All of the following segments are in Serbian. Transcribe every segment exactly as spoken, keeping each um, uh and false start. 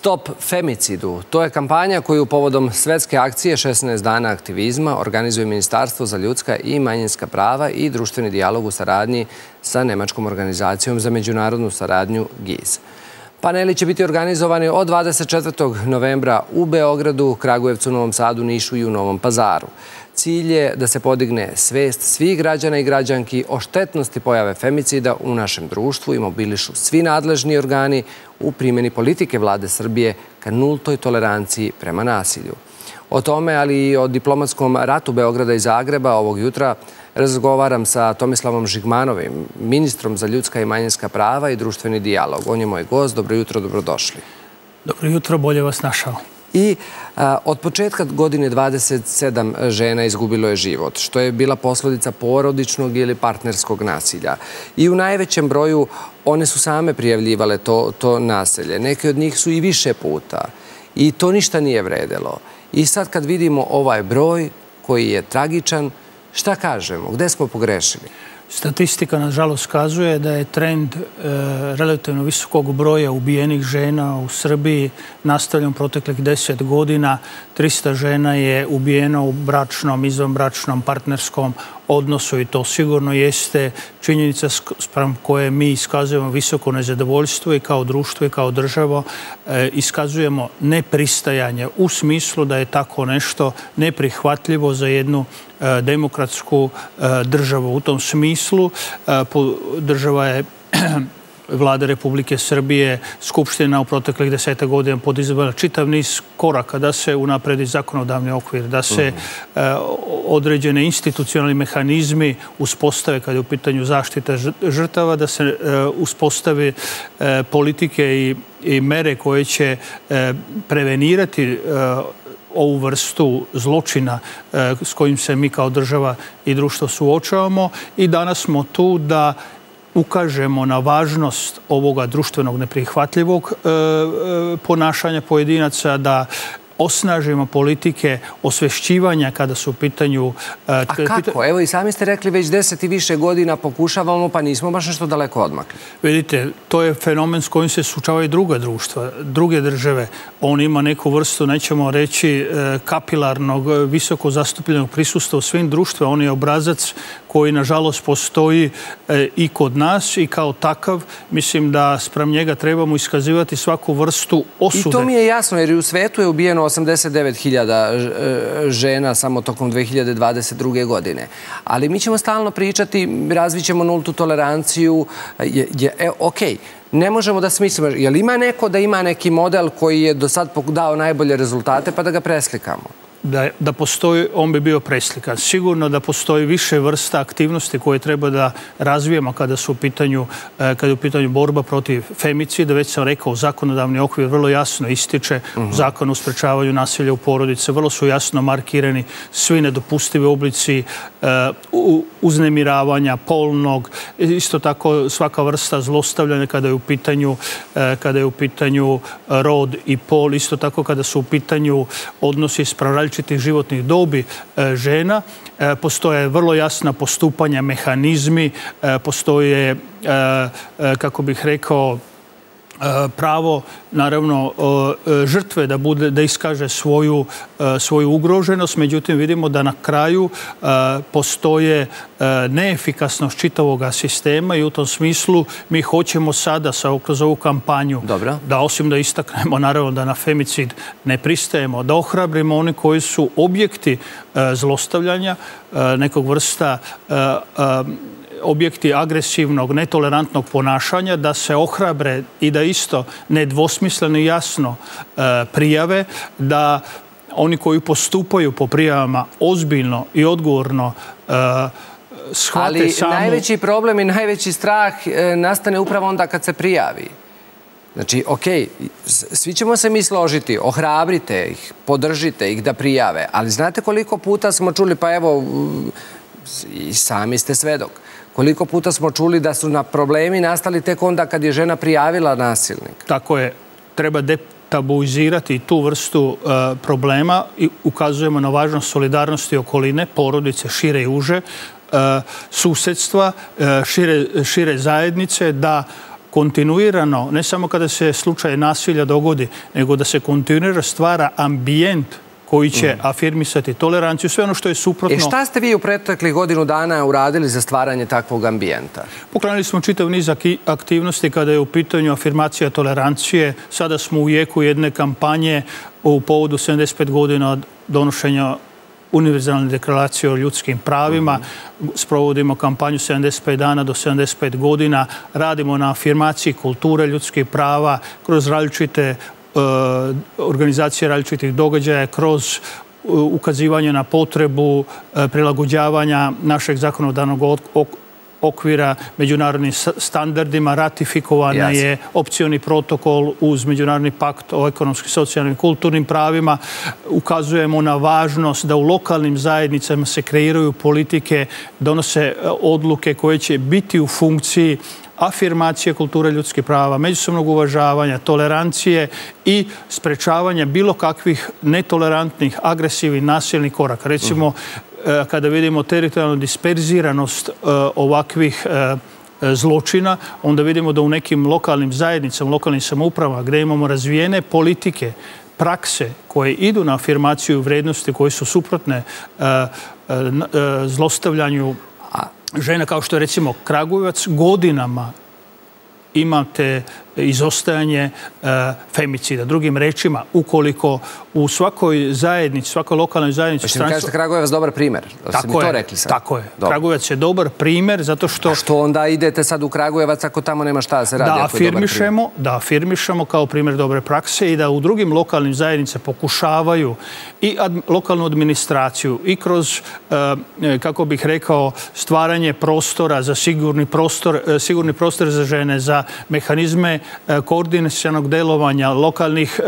Stop femicidu. To je kampanja koju povodom svetske akcije šesnaest dana aktivizma organizuje Ministarstvo za ljudska i manjinska prava i društveni dijalog u saradnji sa nemačkom organizacijom za međunarodnu saradnju G I Z. Paneli će biti organizovani od dvadeset četvrtog novembra u Beogradu, Kragujevcu, Novom Sadu, Nišu i u Novom Pazaru. Cilj je da se podigne svest svih građana i građanki o štetnosti pojave femicida u našem društvu i mobilišu svi nadležni organi u primjeni politike vlade Srbije ka nultoj toleranciji prema nasilju. O tome, ali i o diplomatskom ratu Beograda i Zagreba ovog jutra razgovaram sa Tomislavom Žigmanovim, ministrom za ljudska i manjinska prava i društveni dijalog. On je moj gost. Dobro jutro, dobrodošli. Dobro jutro, bolje vas našao. I a, od početka godine dvadeset sedam žena izgubilo je život, što je bila posljedica porodičnog ili partnerskog nasilja. I u najvećem broju one su same prijavljivale to, to nasilje. Neke od njih su i više puta. I to ništa nije vredelo. I sad kad vidimo ovaj broj koji je tragičan, šta kažemo? Gde smo pogrešili? Statistika, nažalost, kazuje da je trend e, relativno visokog broja ubijenih žena u Srbiji nastavljen proteklih deset godina. trista žena je ubijeno u bračnom, izvanbračnom, partnerskom odnosu i to sigurno jeste činjenica sprem koje mi iskazujemo visoko nezadovoljstvo i kao društvo i kao državo e, iskazujemo nepristajanje u smislu da je tako nešto neprihvatljivo za jednu e, demokratsku e, državu. U tom smislu e, država je Vlada Republike Srbije, Skupština u proteklih deseta godina poduzimala čitav niz koraka da se unapredi zakonodavni okvir, da se uh, određene institucionalni mehanizmi uspostave kada je u pitanju zaštita žrtava, da se uh, uspostave uh, politike i, i mere koje će uh, prevenirati uh, ovu vrstu zločina uh, s kojim se mi kao država i društvo suočavamo. I danas smo tu da ukažemo na važnost ovoga društvenog neprihvatljivog e, e, ponašanja pojedinaca, da osnažimo politike osvešćivanja kada su u pitanju... E, A kako? Evo i sami ste rekli već deset i više godina pokušavamo, pa nismo baš nešto daleko odmakli. Vidite, to je fenomen s kojim se suočavaju druga društva, druge države. On ima neku vrstu, nećemo reći, e, kapilarnog, visoko zastupljenog prisustva u svim društvima. On je obrazac koji, nažalost, postoji e, i kod nas i kao takav, mislim da sprem njega trebamo iskazivati svaku vrstu osude. I to mi je jasno, jer i u svetu je ubijeno osamdeset devet hiljada žena samo tokom dve hiljade dvadeset druge. godine. Ali mi ćemo stalno pričati, razvićemo nultu toleranciju. Je, je, e, ok, ne možemo da smislimo. Je li ima neko da ima neki model koji je do sad dao najbolje rezultate pa da ga preslikamo? Da, da postoji, on bi bio preslikan. Sigurno da postoji više vrsta aktivnosti koje treba da razvijemo kada su u pitanju, kada je u pitanju borba protiv femicida. Već sam rekao, zakonodavni okvir vrlo jasno ističe uh-huh. Zakon o sprečavanju nasilja u porodici. Vrlo su jasno markirani svi nedopustivi oblici uh, uznemiravanja, polnog, isto tako svaka vrsta zlostavljanja kada je u pitanju, uh, kada je u pitanju rod i pol, isto tako kada su u pitanju odnosi spram različitih životnih dobi e, žena. E, postoje vrlo jasna postupanja, mehanizmi, e, postoje, e, e, kako bih rekao, pravo, naravno, žrtve da bude, da iskaže svoju, svoju ugroženost. Međutim, vidimo da na kraju postoje neefikasnost čitavog sistema i u tom smislu mi hoćemo sada sa, kroz ovu kampanju Dobro. Da osim da istaknemo, naravno, da na femicid ne pristajemo, da ohrabrimo one koji su objekti zlostavljanja, nekog vrsta objekti agresivnog, netolerantnog ponašanja, da se ohrabre i da isto nedvosmisleno i jasno e, prijave, da oni koji postupaju po prijavama ozbiljno i odgovorno e, shvate Ali samu... najveći problem i najveći strah e, nastane upravo onda kad se prijavi. Znači, okej, svi ćemo se mi složiti, ohrabrite ih, podržite ih da prijave, ali znate koliko puta smo čuli, pa evo, i sami ste svedok, koliko puta smo čuli da su na problemi nastali tek onda kad je žena prijavila nasilnika. Tako je. Treba detabuizirati tu vrstu uh, problema i ukazujemo na važnost solidarnosti okoline, porodice, šire i uže, uh, susedstva, uh, šire, šire zajednice, da kontinuirano, ne samo kada se slučaj nasilja dogodi, nego da se kontinuirano stvara ambijent koji će mm. afirmisati toleranciju, sve ono što je suprotno. E šta ste vi u preteklih godinu dana uradili za stvaranje takvog ambijenta? Pokrenuli smo čitav niz aktivnosti kada je u pitanju afirmacija tolerancije. Sada smo u jeku jedne kampanje u povodu sedamdeset pet godina od donošenja Univerzalne deklaracije o ljudskim pravima. Mm. Sprovodimo kampanju sedamdeset pet dana do sedamdeset pet godina. Radimo na afirmaciji kulture ljudskih prava kroz različite organizacije različitih događaja, kroz ukazivanje na potrebu prilagođavanja našeg zakonodavnog okvira međunarodnim standardima. Ratifikovana je opcioni protokol uz Međunarodni pakt o ekonomskim, socijalnim i kulturnim pravima. Ukazujemo na važnost da u lokalnim zajednicama se kreiraju politike, donose odluke koje će biti u funkciji afirmacije kulture ljudskih prava, međusobnog uvažavanja, tolerancije i sprečavanja bilo kakvih netolerantnih, agresivnih, nasilnih koraka. Recimo, kada vidimo teritorijalnu disperziranost ovakvih zločina, onda vidimo da u nekim lokalnim zajednicama, lokalnim samoupravama, gdje imamo razvijene politike, prakse koje idu na afirmaciju vrednosti, koje su suprotne zlostavljanju žena, kao što je recimo Kragujevac, godinama imate izostajanje femicida. Drugim rečima, ukoliko u svakoj zajednici, svakoj lokalnoj zajednici... Što mi kažete Kragujevac dobar primjer? Tako je, tako je. Kragujevac je dobar primjer zato što... A što onda idete sad u Kragujevac ako tamo nema šta da se radi? Da afirmišemo, da afirmišemo kao primjer dobre prakse i da u drugim lokalnim zajednice pokušavaju i lokalnu administraciju i kroz, kako bih rekao, stvaranje prostora za sigurni prostor, sigurni prostor za žene, za mehanizme koordinacionog delovanja lokalnih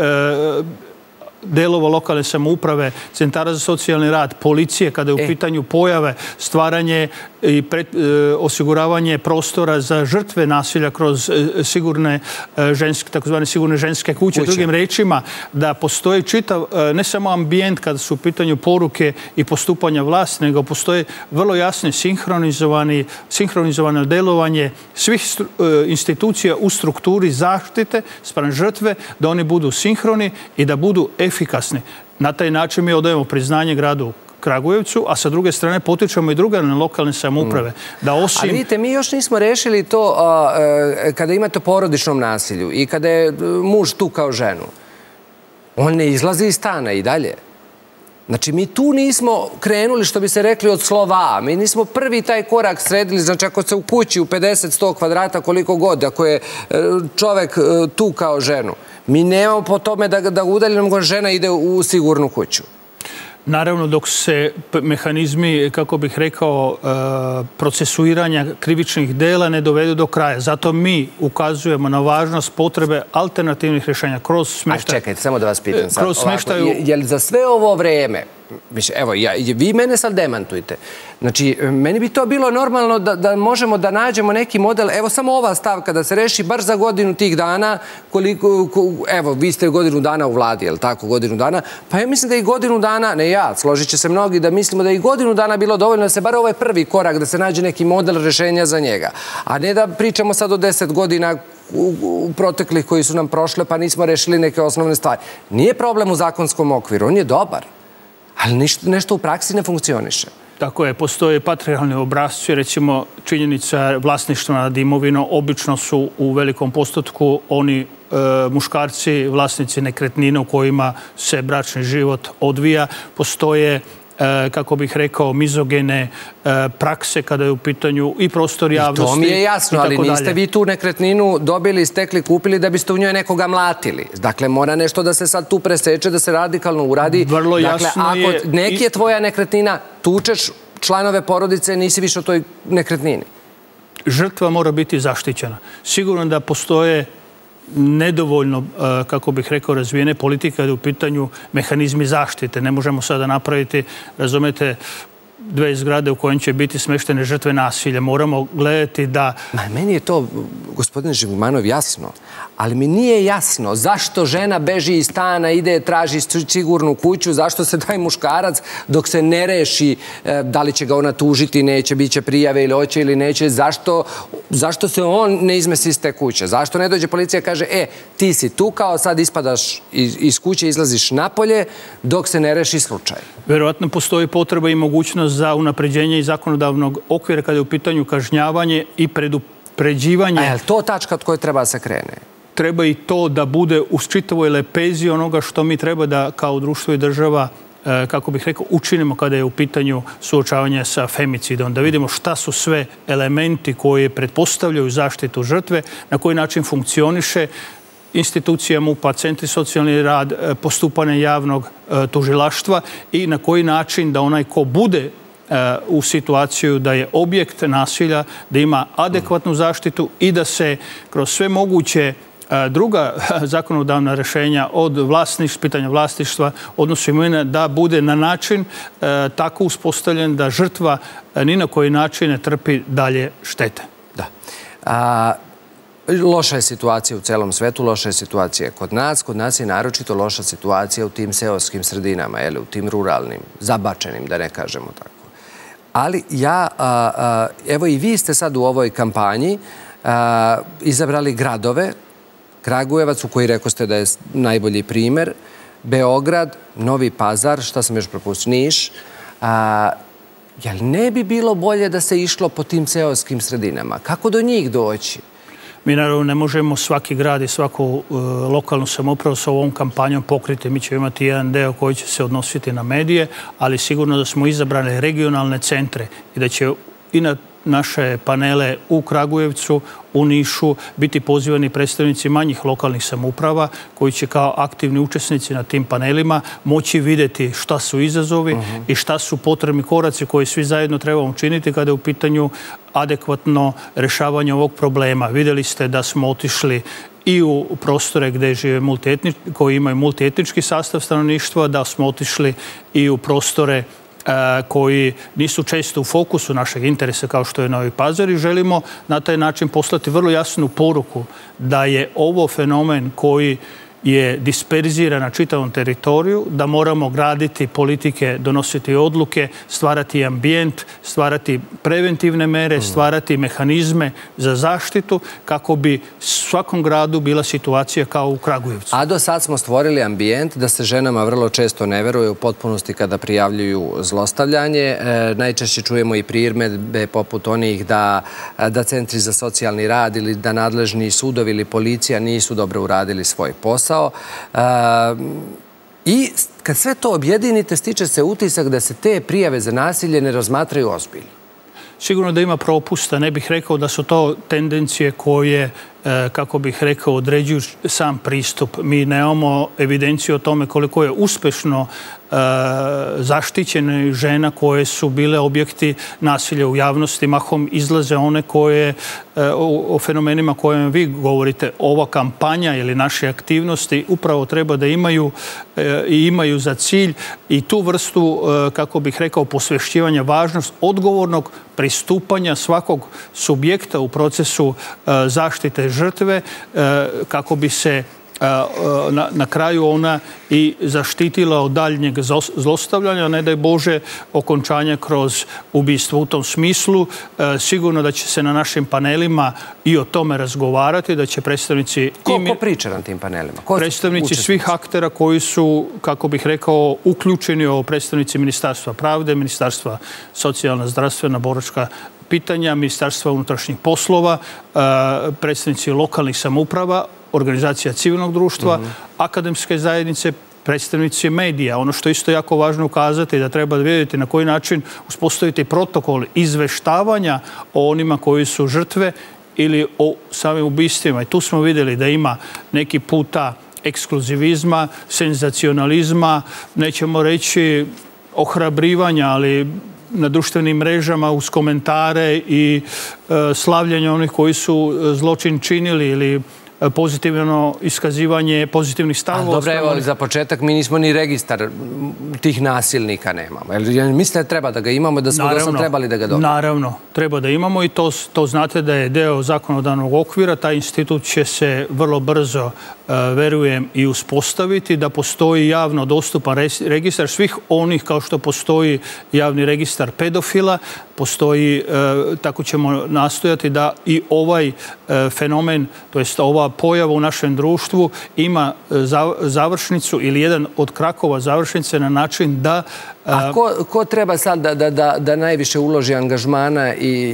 delova lokalne samouprave, centara za socijalni rad, policije, kada je u pitanju pojave, stvaranje i osiguravanje prostora za žrtve nasilja kroz sigurne ženske, takozvane sigurne ženske kuće. Drugim rečima, da postoji čitav, ne samo ambijent kada su u pitanju poruke i postupanja vlasti, nego postoji vrlo jasno sinhronizovani, sinhronizovano delovanje svih institucija u strukturi zaštite spram žrtve, da oni budu sinhroni i da budu efikasni. Na taj način mi odajemo priznanje gradu Kragujevcu, a sa druge strane potičemo i druge lokalne samouprave. Da osim... Ali vidite, mi još nismo rešili to kada imate porodičnom nasilju i kada je muž tukao ženu. On ne izlazi iz stana i dalje. Znači, mi tu nismo krenuli, što bi se rekli, od slova. Mi nismo prvi taj korak sredili. Znači, ako se u kući u pedeset do sto kvadrata, koliko god, ako je čovek tukao ženu, mi nemamo po tome da udaljena žena ide u sigurnu kuću. Naravno, dok se mehanizmi, kako bih rekao, procesuiranja krivičnih dela ne dovedu do kraja. Zato mi ukazujemo na važnost potrebe alternativnih rješenja kroz smještaj. A čekajte, samo da vas pitam sad. Je li za sve ovo vreme, evo, vi mene sad demantujte, znači, meni bi to bilo normalno da možemo da nađemo neki model, evo samo ova stavka da se reši bar za godinu tih dana, koliko, evo, vi ste godinu dana u vladi, je li tako, godinu dana, pa ja mislim da i godinu dana, ne ja, složit će se mnogi, da mislimo da i godinu dana bilo dovoljno da se bar ovaj prvi korak, da se nađe neki model rešenja za njega, a ne da pričamo sad o deset godina u proteklih koji su nam prošle, pa nismo rešili neke osnovne stvari. Nije problem u zakonskom okviru, on je dobar, ali nešto u praksi ne funkcioniše. Tako je, postoje patrijarhalni obrasci, recimo činjenica vlasništva nad imovinom, obično su u velikom postotku oni muškarci, vlasnici nekretnina u kojima se bračni život odvija. Postoje, kako bih rekao, mizogene prakse kada je u pitanju i prostor javnosti. To mi je jasno, ali niste vi tu nekretninu dobili, stekli, kupili da biste u njoj nekoga mlatili. Dakle, mora nešto da se sad tu preseče, da se radikalno uradi. Vrlo jasno je... Dakle, ako neki je tvoja nekretnina, tučeš članove porodice, nisi više u toj nekretnini. Žrtva mora biti zaštićena. Sigurno da postoje nedovoljno, kako bih rekao, razvijene politike kada je u pitanju mehanizmi zaštite. Ne možemo sada napraviti, razumete, dve zgrade u kojem će biti smeštene žrtve nasilja. Moramo gledati da... Ma, meni je to, gospodine Žigmanov, jasno. Ali mi nije jasno zašto žena beži iz stana, ide, traži sigurnu kuću, zašto se taj muškarac, dok se ne reši da li će ga ona tužiti, neće, bit će prijave ili hoće ili neće, zašto, zašto se on ne izmesti iz te kuće? Zašto ne dođe policija i kaže, e, ti si tu, kao sad ispadaš iz, iz kuće, izlaziš napolje, dok se ne reši slučaj? Verovatno postoji potreba i mogućnost za unapređenje i zakonodavnog okvira kada je u pitanju kažnjavanje i predupređivanje. A je li to tačka od koje treba se krene? Treba i to da bude u čitavoj lepezi onoga što mi treba da kao društvo i država, kako bih rekao, učinimo kada je u pitanju suočavanje sa femicidom. Da vidimo šta su sve elementi koji pretpostavljaju zaštitu žrtve, na koji način funkcioniše institucija MUP-a, centri socijalni rad, postupanje javnog tužilaštva i na koji način da onaj ko bude u situaciju da je objekt nasilja, da ima adekvatnu zaštitu i da se kroz sve moguće druga zakonodavna rješenja od vlasništva, pitanja vlasništva, odnosno imovine, da bude na način tako uspostavljen da žrtva ni na koji način ne trpi dalje štete. Da. A... Loša je situacija u celom svetu, loša je situacija kod nas. Kod nas je naročito loša situacija u tim seoskim sredinama, u tim ruralnim, zabačenim, da ne kažemo tako. Ali ja, evo i vi ste sad u ovoj kampanji izabrali gradove, Kragujevac, u koji rekao ste da je najbolji primer, Beograd, Novi Pazar, šta sam još propustio, Niš. Jel ne bi bilo bolje da se išlo po tim seoskim sredinama? Kako do njih doći? Mi naravno ne možemo svaki grad i svaku lokalnu samoupravu sa ovom kampanjom pokriti. Mi ćemo imati jedan deo koji će se odnositi na medije, ali sigurno da smo izabrali regionalne centre i da će i na naše panele u Kragujevcu, u Nišu biti pozivani predstavnici manjih lokalnih samouprava koji će kao aktivni učesnici na tim panelima moći vidjeti šta su izazovi i šta su potrebni koraci koje svi zajedno trebamo učiniti kada je u pitanju adekvatno rješavanje ovog problema. Vidjeli ste da smo otišli i u prostore gdje žive koji imaju multietnički sastav stanovništva, da smo otišli i u prostore koji nisu često u fokusu našeg interesa kao što je Novi Pazar i želimo na taj način poslati vrlo jasnu poruku da je ovo fenomen koji je disperziran na čitavom teritoriju, da moramo graditi politike, donositi odluke, stvarati ambijent, stvarati preventivne mere, stvarati mehanizme za zaštitu kako bi svakom gradu bila situacija kao u Kragujevcu. A do sad smo stvorili ambijent da se ženama vrlo često ne veruje u potpunosti kada prijavljuju zlostavljanje. Najčešće čujemo i primjedbe poput onih da, da centri za socijalni rad ili da nadležni sudovi ili policija nisu dobro uradili svoj posao. I kad sve to objedinite, stiče se utisak da se te prijave za nasilje ne razmatraju ozbiljno. Sigurno da ima propusta. Ne bih rekao da su to tendencije koje, kako bih rekao, određuju sam pristup. Mi nemamo evidenciju o tome koliko je uspešno zaštićene žena koje su bile objekti nasilja u javnosti. Mahom izlaze one koje, o fenomenima kojima vi govorite, ova kampanja ili naše aktivnosti upravo treba da imaju i imaju za cilj i tu vrstu, kako bih rekao, posvešćivanja, važnost odgovornog pristupanja svakog subjekta u procesu zaštite žrtve kako bi se Na, na kraju ona i zaštitila od daljnjeg zlostavljanja, ne daj Bože okončanja kroz ubistvo. U tom smislu sigurno da će se na našim panelima i o tome razgovarati, da će predstavnici... Ko, ko priča na tim panelima? Ko predstavnici svih aktera koji su, kako bih rekao, uključeni o predstavnici Ministarstva pravde, Ministarstva socijalna, zdravstvena, boračka pitanja, Ministarstva unutrašnjih poslova, predstavnici lokalnih samouprava, organizacija civilnog društva, akademske zajednice, predstavnici medija. Ono što je isto jako važno ukazati je da treba vidjeti na koji način uspostaviti protokol izveštavanja o onima koji su žrtve ili o samim ubistvima. I tu smo vidjeli da ima neki puta ekskluzivizma, senzacionalizma, nećemo reći ohrabrivanja, ali na društvenim mrežama uz komentare i slavljanje onih koji su zločin činili ili pozitivno iskazivanje pozitivnih stavova. Dobro, evo, za početak mi nismo ni registar tih nasilnika nemamo. Mislite da treba da ga imamo, da smo do sad trebali da ga dobijemo? Naravno, treba da imamo i to znate da je deo zakonodavnog okvira. Taj institut će se vrlo brzo, verujem, i uspostaviti, da postoji javno dostupan registar svih onih, kao što postoji javni registar pedofila, postoji, tako ćemo nastojati da i ovaj fenomen, to jest ova pojava u našem društvu ima završnicu ili jedan od krakova završnice na način da... A ko treba sad da najviše uloži angažmana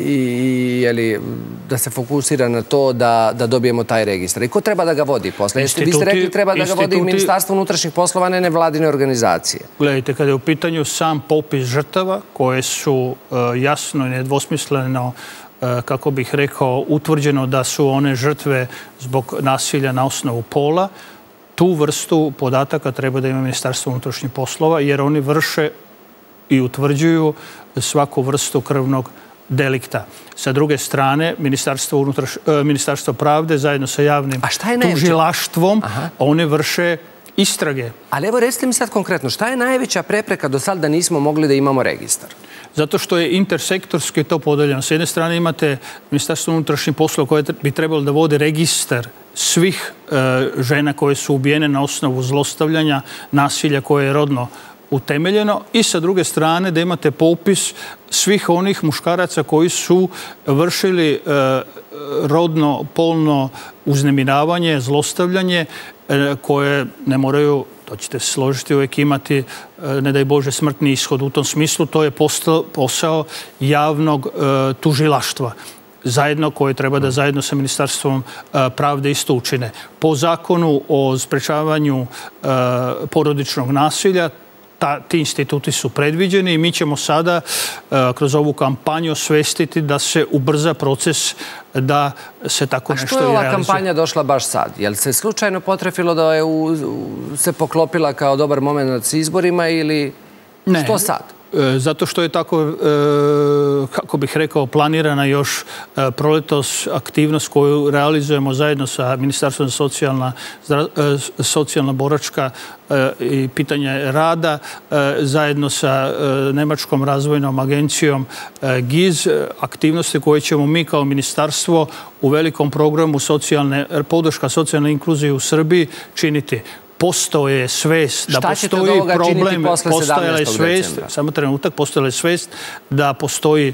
i da se fokusira na to da dobijemo taj registar? I ko treba da ga vodi posle? Vi ste rekli treba da ga vodi Ministarstvo unutrašnjih poslova, ne nevladine organizacije. Gledajte, kada je u pitanju sam popis žrtava koje su jasno i nedvosmisleno, kako bih rekao, utvrđeno da su one žrtve zbog nasilja na osnovu pola, tu vrstu podataka treba da ima Ministarstvo unutrašnjih poslova, jer oni vrše i utvrđuju svaku vrstu krvnog delikta. Sa druge strane, Ministarstvo pravde zajedno sa javnim tužilaštvom, one vrše istrage. Ali evo, recite mi sad konkretno, šta je najveća prepreka do sad da nismo mogli da imamo registar? Zato što je intersektorski to podeljeno. S jedne strane imate Ministarstvo unutrašnjih poslova koje bi trebalo da vode registar svih žena koje su ubijene na osnovu zlostavljanja, nasilja koje je rodno utemeljeno, i sa druge strane da imate popis svih onih muškaraca koji su vršili rodno, polno uznemiravanje, zlostavljanje, koje ne moraju, to ćete se složiti, uvijek imati, ne daj Bože, smrtni ishod. U tom smislu to je posao javnog tužilaštva, zajedno, koje treba da zajedno sa Ministarstvom pravde isto učine. Po zakonu o sprečavanju porodičnog nasilja, ti instituti su predviđeni i mi ćemo sada kroz ovu kampanju osvestiti da se ubrza proces da se tako nešto i realizuje. A što je ova kampanja došla baš sad? Je li se slučajno potrefilo da je se poklopila kao dobar moment s izborima ili što sad? Zato što je tako, kako bih rekao, planirana još proletos aktivnost koju realizujemo zajedno sa Ministarstvom za socijalna boračka i pitanje rada, zajedno sa Nemačkom razvojnom agencijom G I Z, aktivnosti koje ćemo mi kao ministarstvo u velikom programu podrška socijalne inkluzije u Srbiji činiti. Postoje svest da postoji problem, postojala je svest, samo trenutak, postojala je svest da postoji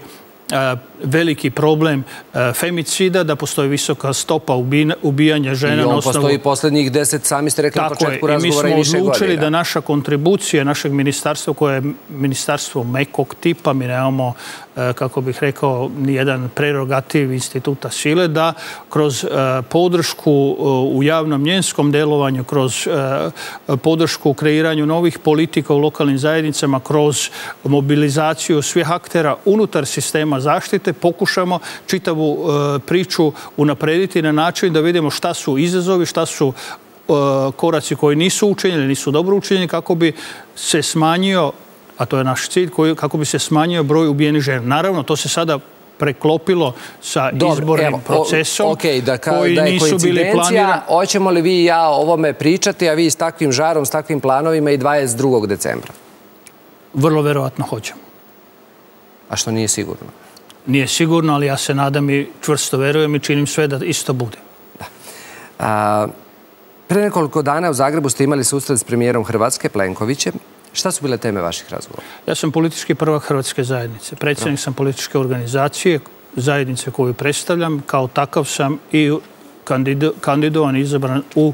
veliki problem femicida, da postoji visoka stopa ubijanja žena na osnovu... I on postoji poslednjih deset, sami ste rekli na početku razgovora, i više godina. I mi smo odlučili da naša kontribucija, našeg ministarstva, koje je ministarstvo mekog tipa, mi nemamo, kako bih rekao, nijedan prerogativ instituta sile, da kroz podršku u javnom njenskom delovanju, kroz podršku u kreiranju novih politika u lokalnim zajednicama, kroz mobilizaciju svih aktera unutar sistema zaštite, pokušamo čitavu priču unaprediti na način da vidimo šta su izazovi, šta su koraci koji nisu učinjeni, nisu dobro učinjeni, kako bi se smanjio, a to je naš cilj, kako bi se smanjio broj ubijenih žena. Naravno, to se sada preklopilo sa izbornim procesom koji nisu bili planirani. Hoćemo li vi i ja o ovome pričati, a vi s takvim žarom, s takvim planovima i dvadeset drugog decembra? Vrlo verovatno hoćemo. A što nije sigurno? Nije sigurno, ali ja se nadam i čvrsto verujem i činim sve da isto bude. Pre nekoliko dana u Zagrebu ste imali susret s premijerom Hrvatske, Plenkovićem. Šta su bile teme vaših razgovora? Ja sam politički prvak Hrvatske zajednice. Predsjednik sam političke organizacije, zajednice koju predstavljam. Kao takav sam i kandidovan i izabran u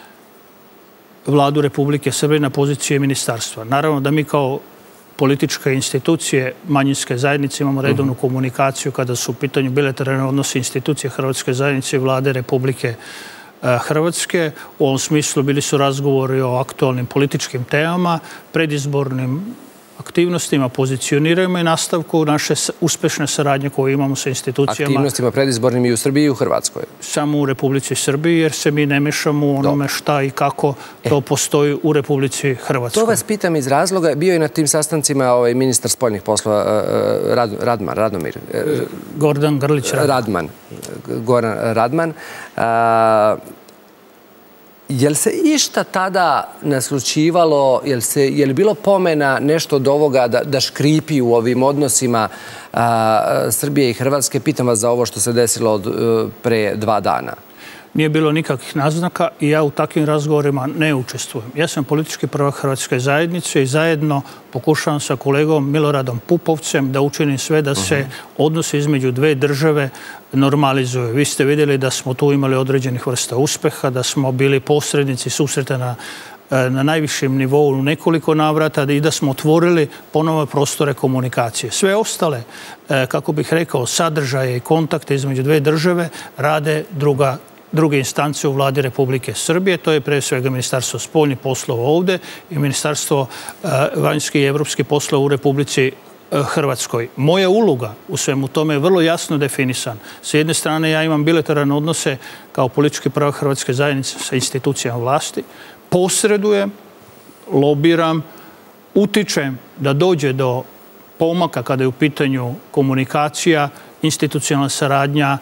Vladu Republike Srbije na pozicije ministarstva. Naravno da mi kao političke institucije manjinske zajednice imamo redovnu komunikaciju kada su u pitanju bilateralne odnose institucije Hrvatske zajednice i Vlade Republike Hrvatske. U ovom smislu bili su razgovori o aktualnim političkim temama, predizbornim aktivnostima, pozicionirajmo i nastavku naše uspešne saradnje koje imamo sa institucijama. Aktivnostima predizbornim i u Srbiji i u Hrvatskoj? Samo u Republici Srbiji, jer se mi ne mešamo u onome šta i kako to postoji u Republici Hrvatskoj. To vas pitam iz razloga, bio je na tim sastancima ministar spoljnih poslova Radman, Radomir. Gordan Grlić Radman. Radman. Goran Radman. Je li se išta tada naslućivalo, je li bilo pomena nešto od ovoga da škripi u ovim odnosima Srbije i Hrvatske? Pitam vas za ovo što se desilo pre dva dana. Nije bilo nikakvih naznaka i ja u takvim razgovorima ne učestvujem. Ja sam politički prvak Hrvatske zajednice i zajedno pokušavam sa kolegom Miloradom Pupovcem da učinim sve da se odnosi između dve države normalizuju. Vi ste vidjeli da smo tu imali određenih vrsta uspeha, da smo bili posrednici susreta na na najvišem nivou u nekoliko navrata i da smo otvorili ponovo prostore komunikacije. Sve ostale, kako bih rekao, sadržaje i kontakte između dve države rade druga druge instance u vladi Republike Srbije. To je pre svega Ministarstvo spoljnih poslova ovde i Ministarstvo vanjskih i evropskih poslova u Republici Hrvatskoj. Moja uloga u svemu tome je vrlo jasno definisan. S jedne strane, ja imam bilateralne odnose kao politički prvak Hrvatske zajednice sa institucijama vlasti, posredujem, lobiram, utičem da dođe do pomaka kada je u pitanju komunikacija, institucionalna saradnja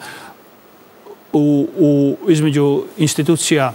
između institucija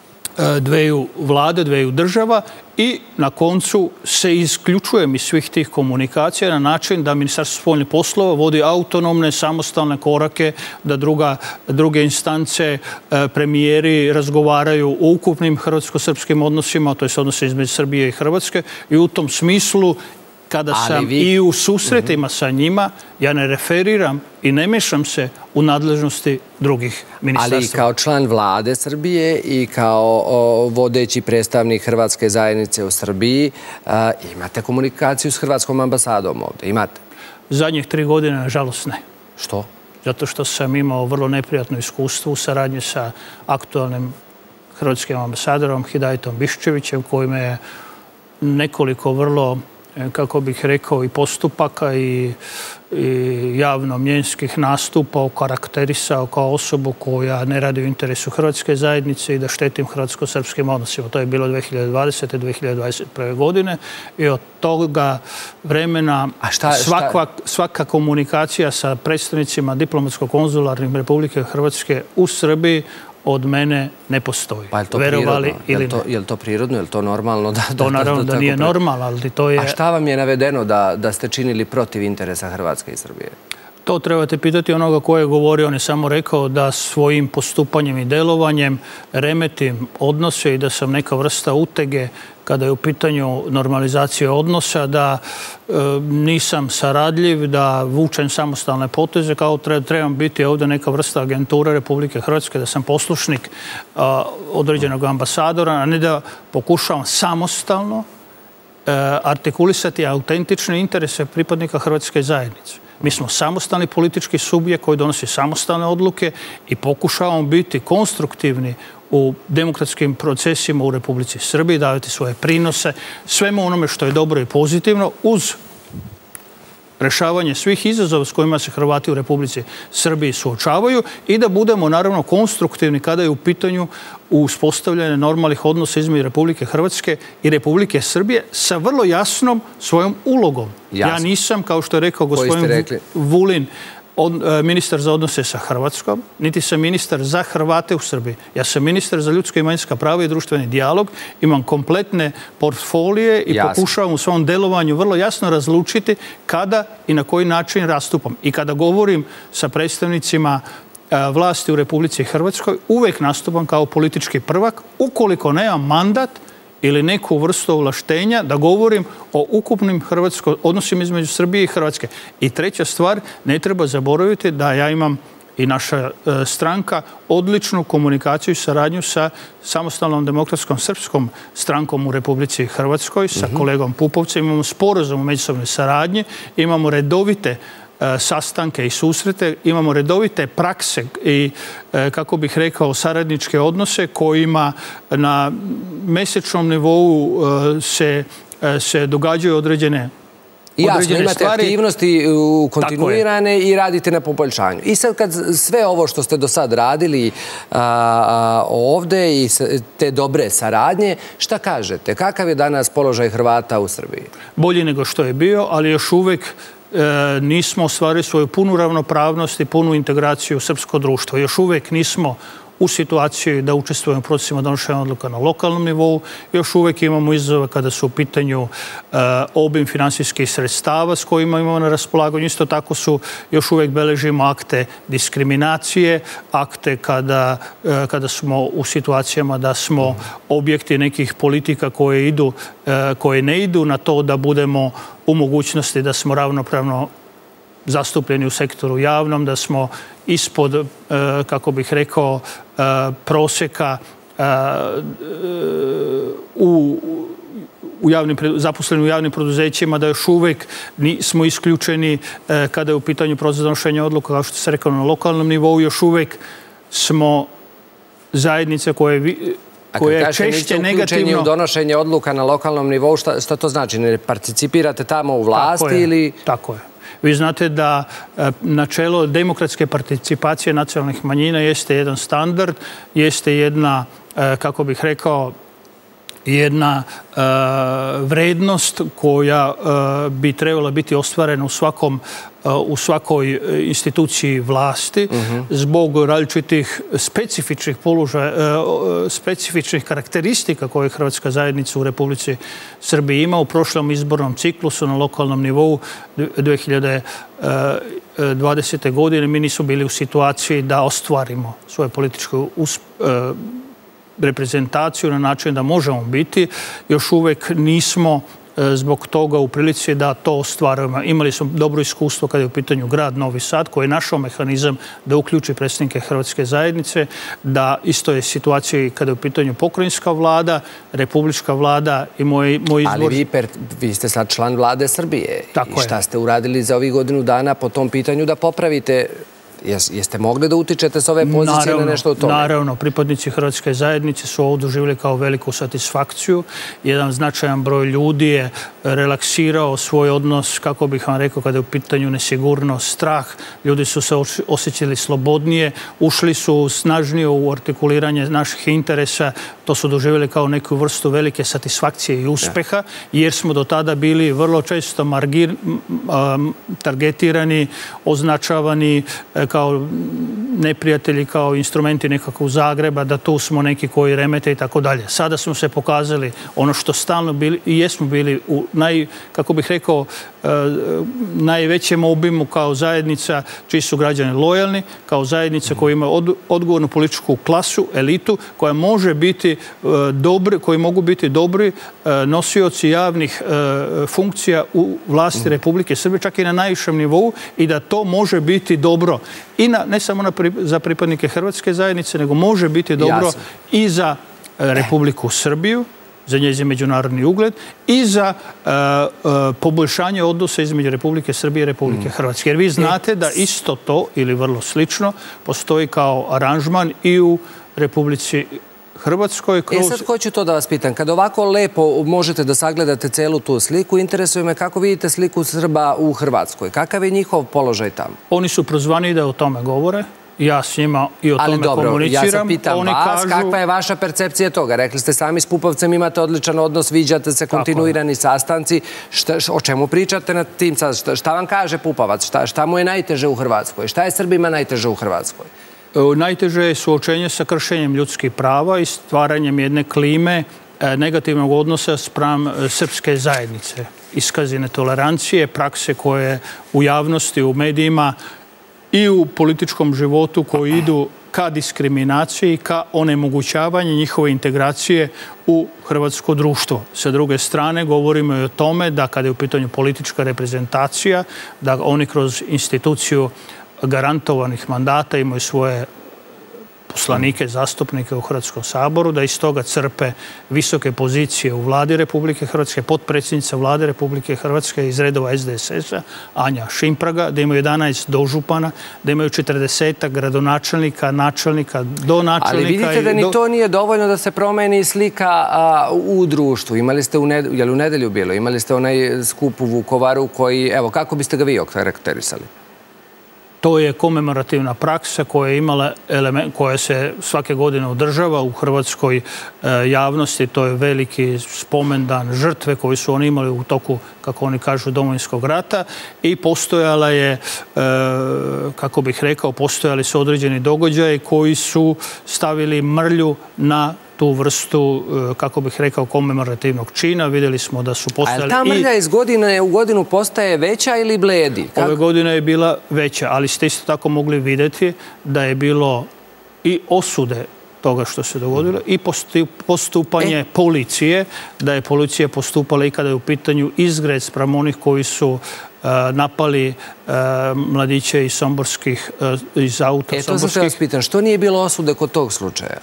dveju vlade, dveju država i na koncu se isključujem iz svih tih komunikacija na način da Ministarstvo spoljnih poslova vodi autonomne, samostalne korake, da druge instance, premijeri razgovaraju o ukupnim hrvatsko-srpskim odnosima, to je se odnose između Srbije i Hrvatske i u tom smislu kada sam i u susretima sa njima, ja ne referiram i ne mešam se u nadležnosti drugih ministarstva. Ali kao član vlade Srbije i kao vodeći predstavnik Hrvatske zajednice u Srbiji, imate komunikaciju s Hrvatskom ambasadom ovdje? Imate? Zadnjih tri godine, nažalost, ne. Što? Zato što sam imao vrlo neprijatno iskustvo u saradnji sa aktualnim hrvatskim ambasadorom Hidajetom Biščevićem, koji me je nekoliko vrlo, kako bih rekao, i postupaka i javno-mjenskih nastupa okarakterisao kao osobu koja ne radi u interesu Hrvatske zajednice i da štetim hrvatsko-srpskim odnosima. To je bilo dve hiljade dvadesete. dve hiljade dvadeset prve. godine i od toga vremena svaka komunikacija sa predstavnicima diplomatsko-konzularnim Republike Hrvatske u Srbiji od mene ne postoji. Pa je to prirodno? Je li to prirodno? Je li to normalno? To naravno da nije normalno, ali to je... A šta vam je navedeno da ste činili protiv interesa Hrvatske i Srbije? To trebate pitati onoga ko je govorio. On je samo rekao da svojim postupanjem i delovanjem remetim odnose i da sam neka vrsta utege kada je u pitanju normalizacije odnosa, da nisam saradljiv, da vučem samostalne poteze, kao trebam biti ovdje neka vrsta agentura Republike Hrvatske, da sam poslušnik određenog ambasadora, a ne da pokušavam samostalno artikulisati autentične interese pripadnika Hrvatske zajednice. Mi smo samostalni politički subjekt koji donosi samostalne odluke i pokušavamo biti konstruktivni u demokratskim procesima u Republici Srbiji, davati svoje prinose, svemu onome što je dobro i pozitivno, uz rešavanje svih izazova s kojima se Hrvati u Republici Srbiji suočavaju i da budemo naravno konstruktivni kada je u pitanju uspostavljanje normalnih odnosa između Republike Hrvatske i Republike Srbije sa vrlo jasnom svojom ulogom. Ja nisam, kao što je rekao gospodin Vulin, ministar za odnose sa Hrvatskom, niti sam ministar za Hrvate u Srbiji. Ja sam ministar za ljudska i manjinska prava i društveni dijalog, imam kompletne portfolije i pokušavam u svom delovanju vrlo jasno razlučiti kada i na koji način rastupam. I kada govorim sa predstavnicima vlasti u Republici Hrvatskoj, uvek nastupam kao politički prvak, ukoliko nemam mandat ili neku vrstu ovlaštenja da govorim o ukupnim odnosima između Srbije i Hrvatske. I treća stvar, ne treba zaboraviti da ja imam i naša stranka odličnu komunikaciju i saradnju sa samostalnom demokratskom srpskom strankom u Republici Hrvatskoj, sa kolegom Pupovcem. Imamo sporazum o međusobnoj saradnji, imamo redovite sastanke i susrete, imamo redovite prakse i, kako bih rekao, saradničke odnose kojima na mesečnom nivou se događaju određene Jasno, imate aktivnosti kontinuirane i radite na poboljšanju. I sad kad sve ovo što ste do sad radili ovde i te dobre saradnje, šta kažete? Kakav je danas položaj Hrvata u Srbiji? Bolji nego što je bio, ali još uvek nismo ostvarili svoju punu ravnopravnost i punu integraciju u srpsko društvo. Još uvek nismo u situaciji da učestvujemo u procesima donošenja odluka na lokalnom nivou. Još uvijek imamo izazove kada su u pitanju obim finansijskih sredstava s kojima imamo na raspolaganju. Isto tako su još uvijek beležimo akte diskriminacije, akte kada, kada smo u situacijama da smo objekti nekih politika koje idu, koje ne idu na to da budemo u mogućnosti da smo ravnopravno zastupljeni u sektoru javnom, da smo ispod, kako bih rekao, prosjeka u u javnim, zaposleni u javnim preduzećima, da još uvijek smo isključeni kada je u pitanju proces donošenja odluka, kao što se rekao, na lokalnom nivou. Još uvijek smo zajednice koje koje je češće negativno... u donošenje odluka na lokalnom nivou, šta, šta to znači? Ne participirate tamo u vlasti tako je, ili... Tako je. Vi znate da načelo demokratske participacije nacionalnih manjina jeste jedan standard, jeste jedna, kako bih rekao, jedna uh, vrednost koja uh, bi trebala biti ostvarena u svakom uh, u svakoj instituciji vlasti uh-huh. zbog različitih specifičnih položaja, uh, specifičnih karakteristika koje Hrvatska zajednica u Republici Srbiji ima. U prošlom izbornom ciklusu na lokalnom nivou dvije hiljade dvadesete. godine mi nismo bili u situaciji da ostvarimo svoje političke usp- uh, reprezentaciju na način da možemo biti. Još uvijek nismo zbog toga u prilici da to ostvarujemo. Imali smo dobro iskustvo kada je u pitanju grad Novi Sad, koji je našao mehanizam da uključi predstavnike Hrvatske zajednice, da isto je situacija kada je u pitanju pokrajinska vlada, republička vlada i moj, moj izbor... Ali vi, per, vi ste sad član vlade Srbije. Tako I šta je. ste uradili za ovih godinu dana po tom pitanju da popravite? Jeste mogli da utičete s ove pozicije naravno, na nešto o tome? Naravno, pripadnici Hrvatske zajednice su ovo doživjeli kao veliku satisfakciju. Jedan značajan broj ljudi je relaksirao svoj odnos, kako bih vam rekao, kada je u pitanju nesigurnost, strah. Ljudi su se osjećali slobodnije, ušli su snažnije u artikuliranje naših interesa. To su doživjeli kao neku vrstu velike satisfakcije i uspeha, jer smo do tada bili vrlo često margir, targetirani, označavani kao neprijatelji, kao instrumenti nekakvog Zagreba, da tu smo neki koji remete i tako dalje. Sada smo se pokazali ono što stalno bili i jesmo bili u naj, kako bih rekao, najvećem obimu kao zajednica čiji su građani lojalni, kao zajednica koja ima od, odgovornu političku klasu, elitu, koja može biti dobri, koji mogu biti dobri nosioci javnih funkcija u vlasti Republike Srbije, čak i na najvišem nivou, i da to može biti dobro i na, ne samo na, za pripadnike Hrvatske zajednice, nego može biti dobro Jasno. i za Republiku Srbiju, za njezin međunarodni ugled i za uh, uh, poboljšanje odnosa između Republike Srbije i Republike mm. Hrvatske. Jer vi znate da isto to, ili vrlo slično, postoji kao aranžman i u Republici Hrvatskoj. Kroz... E sad hoću to da vas pitam. Kad ovako lepo možete da sagledate celu tu sliku, interesuje me kako vidite sliku Srba u Hrvatskoj. Kakav je njihov položaj tamo? Oni su prozvani da o tome govore. Ja s njima i o Ali tome dobro, komuniciram. Ja sam pitam Oni vas, kažu... kakva je vaša percepcija toga? Rekli ste sami s Pupovcem imate odličan odnos, viđate se, kontinuirani sastanci. Šta, o čemu pričate na tim sastancima? Šta vam kaže Pupovac? Šta, šta mu je najteže u Hrvatskoj? Šta je Srbima najteže u Hrvatskoj? Najteže je suočenje sa kršenjem ljudskih prava i stvaranjem jedne klime negativnog odnosa spram srpske zajednice. Iskazi netolerancije, prakse koje u javnosti, u medijima i u političkom životu koji idu ka diskriminaciji, ka onemogućavanju njihove integracije u hrvatsko društvo. Sa druge strane, govorimo i o tome da kada je u pitanju politička reprezentacija, da oni kroz instituciju garantovanih mandata imaju svoje poslanike, zastupnike u Hrvatskom saboru, da iz toga crpe visoke pozicije u vladi Republike Hrvatske, potpredsjednica vlade Republike Hrvatske iz redova S D S S-a, Anja Šimpraga, da imaju jedanaest dožupana, da imaju četrdeset gradonačelnika, načelnika, donačelnika. Ali vidite da ni do... to nije dovoljno da se promeni slika a, u društvu. Imali ste u, ned... je li u nedelju bilo? Imali ste onaj skup u Vukovaru koji, evo, kako biste ga vi okarakterisali? To je komemorativna praksa koja je imala element, koja se svake godine održava u hrvatskoj e, javnosti. To je veliki spomendan žrtve koji su oni imali u toku, kako oni kažu, Domovinskog rata i postojala je, e, kako bih rekao, postojali su određeni događaji koji su stavili mrlju na tu vrstu, kako bih rekao, komemorativnog čina. Vidjeli smo da su postojali... A je ta mrlja iz godine u godinu postaje veća ili bledi? Ove godine je bila veća, ali ste isto tako mogli vidjeti da je bilo i osude toga što se dogodilo i postupanje policije, da je policija postupala i kada je u pitanju izgred spram onih koji su napali mladiće iz somborskih, iz auta somborskih. E, to sam se vas pitan, što nije bilo osude kod tog slučaja?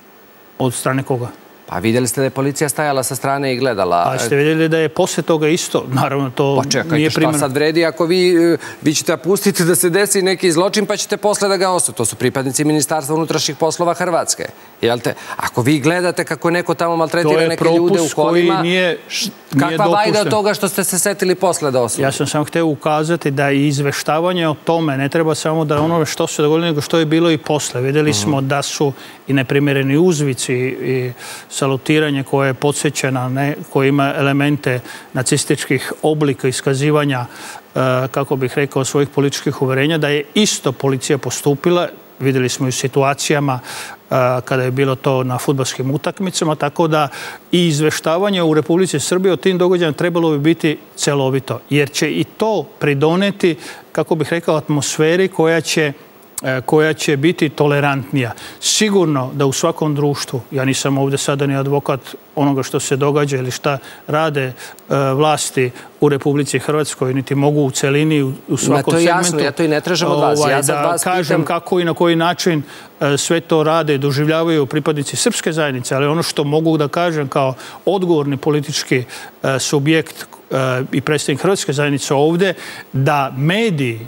Od strane koga? Pa vidjeli ste da je policija stajala sa strane i gledala. A ste vidjeli da je posle toga isto? Naravno, to nije primjerno. Pa čekajte, šta sad vredi ako vi, vi ćete pustiti da se desi neki zločin pa ćete posle da ga osude. To su pripadnici Ministarstva unutrašnjih poslova Hrvatske. Jel te? Ako vi gledate kako neko tamo maltretira neke ljude u kolima, kakva vajda od toga što ste se setili posle da osudite? Ja sam samo hteo ukazati da i izveštavanje o tome ne treba samo da ono što se dogodilo, nego što je bilo i posle. Vidjeli smo da su i neprimjereni uzvici i salutiranje koje je podsjećena, koje ima elemente nacističkih oblika iskazivanja, kako bih rekao, svojih političkih uverenja, da je isto policija postupila. Vidjeli smo i u situacijama kada je bilo to na fudbalskim utakmicama, tako da i izveštavanje u Republici Srbiji o tim događajima trebalo bi biti celovito, jer će i to pridoneti, kako bih rekao, atmosferi koja će koja će biti tolerantnija. Sigurno da u svakom društvu, ja nisam ovdje sada ni advokat onoga što se događa ili šta rade vlasti u Republici Hrvatskoj, niti mogu u celini u svakom segmentu. To je jasno, ja to i ne tražim od vas. Ja da kažem kako i na koji način sve to rade i doživljavaju pripadnici srpske zajednice, ali ono što mogu da kažem kao odgovorni politički subjekt i predstavnik hrvatske zajednice ovdje, da mediji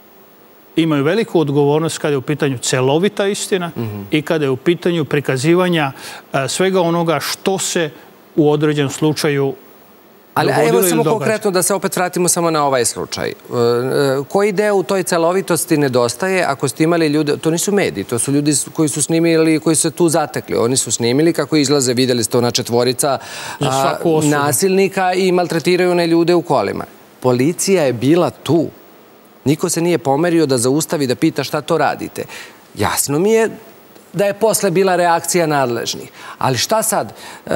imaju veliku odgovornost kada je u pitanju celovita istina i kada je u pitanju prikazivanja svega onoga što se u određenom slučaju dogodilo ili događa. Ali evo samo konkretno da se opet vratimo samo na ovaj slučaj. Koji deo u toj celovitosti nedostaje ako ste imali ljude, to nisu mediji, to su ljudi koji su snimili, koji su se tu zatekli. Oni su snimili kako izlaze, vidjeli ste ona četvorica nasilnika i maltretiraju one ljude u kolima. Policija je bila tu. Niko se nije pomerio da zaustavi, da pita šta to radite. Jasno mi je da je posle bila reakcija nadležnih. Ali šta sad?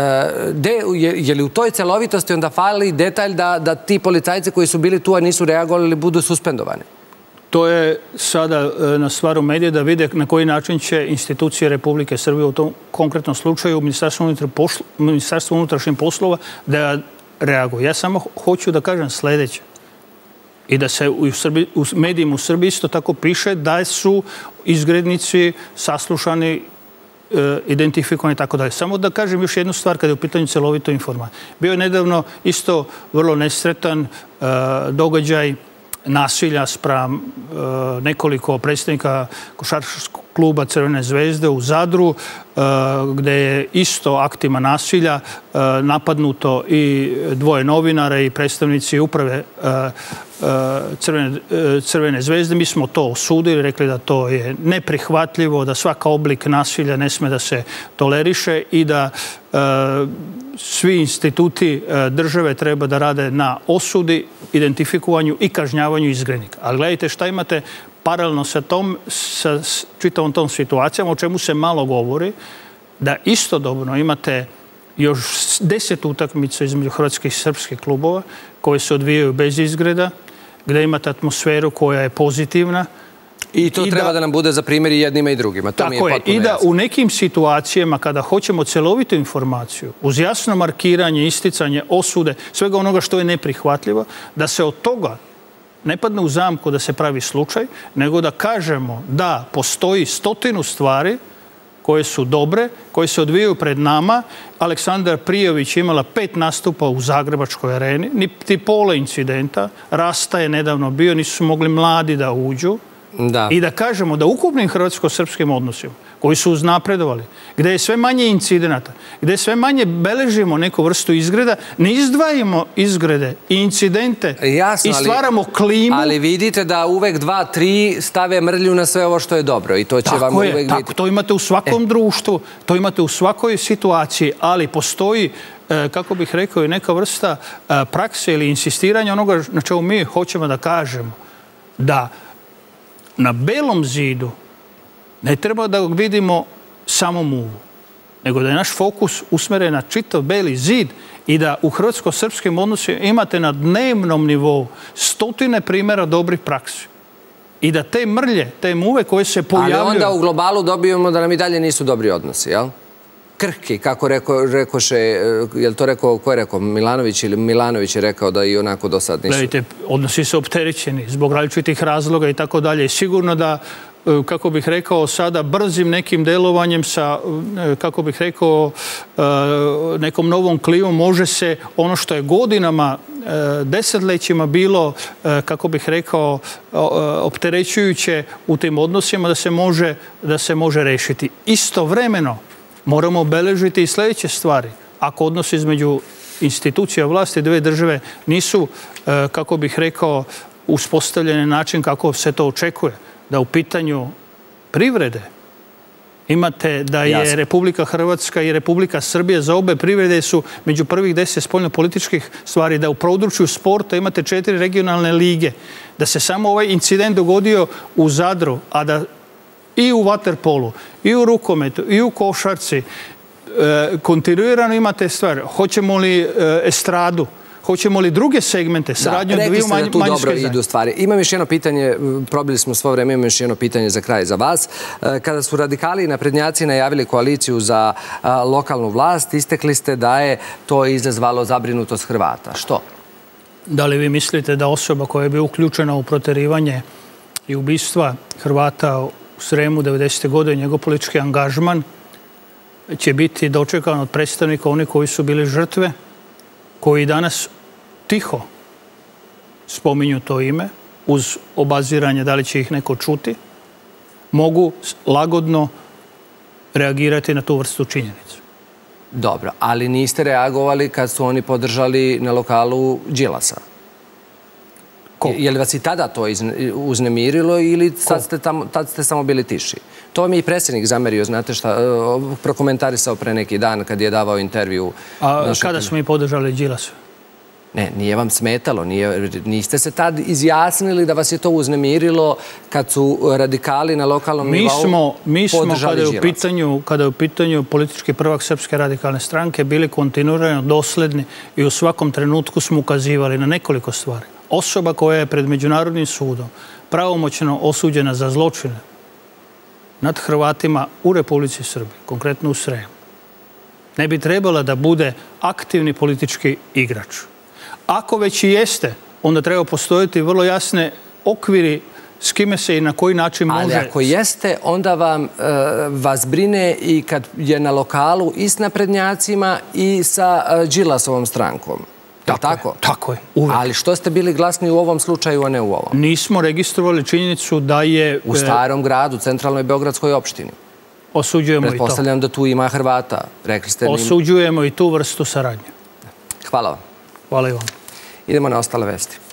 Je li u toj celovitosti onda fali detalj da ti policajci koji su bili tu, a nisu reagovali, budu suspendovani? To je sada na stvaru medija da vide na koji način će institucije Republike Srbije u tom konkretnom slučaju Ministarstvo unutrašnjih poslova da reaguje. Ja samo hoću da kažem sljedeće. I da se u medijima u Srbiji isto tako piše da su izgrednici saslušani, identifikovani i tako dalje. Samo da kažem još jednu stvar kada je u pitanju celovito informacije. Bio je nedavno isto vrlo nesretan događaj nasilja spram nekoliko predstavnika košarkaškog kluba Crvene zvezde u Zadru, gde je isto aktima nasilja napadnuto i dvoje novinara i predstavnici uprave Crvene zvezde. Mi smo to osudili, rekli da to je neprihvatljivo, da svaka oblik nasilja ne sme da se toleriše i da svi instituti države treba da rade na osudi, identifikovanju i kažnjavanju izgrednika. Ali gledajte šta imate paralelno sa tom, sa čitavom tom situacijama, o čemu se malo govori, da istodobno imate još deset utakmica između hrvatskih i srpskih klubova koje se odvijaju bez izgreda, gde imate atmosferu koja je pozitivna. I to treba da nam bude za primjer i jednima i drugima. Tako je. I da u nekim situacijama kada hoćemo celovitu informaciju, uz jasno markiranje, isticanje, osude, svega onoga što je neprihvatljivo, da se od toga ne padne u zamku da se pravi slučaj, nego da kažemo da postoji stotinu stvari koje su dobre, koje se odvijaju pred nama. Aleksandar Prijović imala pet nastupa u Zagrebačkoj areni, niti pola incidenta, Rasta je nedavno bio, nisu mogli mladi da uđu. I da kažemo da ukupnim hrvatsko-srpskim odnosima koji su uznapredovali, gde je sve manje incidenata, gde sve manje beležimo neku vrstu izgreda, ne izdvajamo izgrede i incidente i stvaramo klimu. Ali vidite da uvek dva, tri stave mrlju na sve ovo što je dobro i to će vam uvek biti. Tako, to imate u svakom društvu, to imate u svakoj situaciji, ali postoji, kako bih rekao, i neka vrsta prakse ili insistiranja onoga na čemu mi hoćemo da kažemo, da na Belom zidu ne treba da vidimo samo muvu, nego da je naš fokus usmeren na čitav Beli zid i da u hrvatsko-srpskim odnosima imate na dnevnom nivou stotine primjera dobrih praksi. I da te mrlje, te muve koje se pojavljuju... Ali onda u globalu dobijemo da nam i dalje nisu dobri odnosi, jel? Krhki, kako rekoše, je li to rekao, ko je rekao, Milanović ili Milanović je rekao da i onako do sad nisu? Gledajte, odnosi su opterećeni zbog različitih razloga i tako dalje. Sigurno da, kako bih rekao, sada brzim nekim delovanjem sa, kako bih rekao, nekom novom klimom može se ono što je godinama, desetlećima bilo, kako bih rekao, opterećujuće u tim odnosima da se može, da se može rešiti. Istovremeno moramo obeležiti i sljedeće stvari. Ako odnosi između institucija vlasti dve države nisu, kako bih rekao, uspostavljeni način kako se to očekuje, da u pitanju privrede imate da je Republika Hrvatska i Republika Srbija za obe privrede su među prvih deset spoljnopolitičkih stvari, da u području sporta imate četiri regionalne lige, da se samo ovaj incident dogodio u Zadru, a da i u vaterpolu, i u rukometu, i u košarci kontinuirano imate stvari. Hoćemo li estradu? Hoćemo li druge segmente? Da, rekli ste da tu dobro idu stvari. Imam još jedno pitanje, probili smo svo vreme, imam još jedno pitanje za kraj za vas. Kada su radikali i naprednjaci najavili koaliciju za lokalnu vlast, istekli ste da je to izazvalo zabrinutost Hrvata. Što? Da li vi mislite da osoba koja je bila uključena u proterivanje i ubistva Hrvata u Sremu devedesete godine, njegov politički angažman će biti dočekan od predstavnika onih koji su bili žrtve, koji danas tiho spominju to ime, uz obaziranje da li će ih neko čuti, mogu lagodno reagirati na tu vrstu činjenicu. Dobro, ali niste reagovali kad su oni podržali na lokalu Đilasa? Ko? Je li vas i tada to uznemirilo ili tad ste samo bili tiši? To vam je i predsjednik zamerio, znate šta, prokomentarisao pre neki dan kad je davao intervju. A kada smo i podržali Đilasa? Ne, nije vam smetalo. Niste se tad izjasnili da vas je to uznemirilo kad su radikali na lokalnom nivou podržali Đilasa? Mi smo, kada je u pitanju politički prvak Srpske radikalne stranke, bili kontinuirano dosledni i u svakom trenutku smo ukazivali na nekoliko stvari. Osoba koja je pred Međunarodnim sudom pravomoćno osuđena za zločine nad Hrvatima u Republici Srbiji, konkretno u Sremu, ne bi trebala da bude aktivni politički igrač. Ako već i jeste, onda treba postojati vrlo jasne okviri s kime se i na koji način može... Ali ako jeste, onda vam vas brine i kad je na lokalu i s naprednjacima i sa Đilasovom strankom. Tako? Tako je, uvek. Ali što ste bili glasni u ovom slučaju, a ne u ovom? Nismo registrovali činjenicu da je... U starom gradu, centralnoj Beogradskoj opštini. Osuđujemo i to. Pretpostavljam da tu ima Hrvata. Rekli ste... Osuđujemo i tu vrstu saradnje. Hvala vam. Hvala i vam. Idemo na ostale vesti.